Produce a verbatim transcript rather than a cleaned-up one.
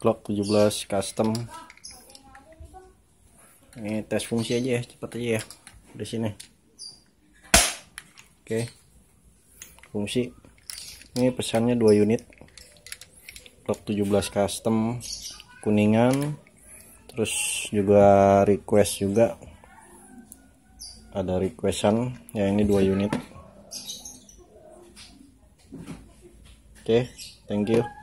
Glock tujuh belas custom. Ini tes fungsi aja ya, cepat aja ya di sini. Oke, fungsi ini pesannya dua unit Glock tujuh belas custom kuningan, terus juga request juga ada requestan ya, ini dua unit. Oke, thank you.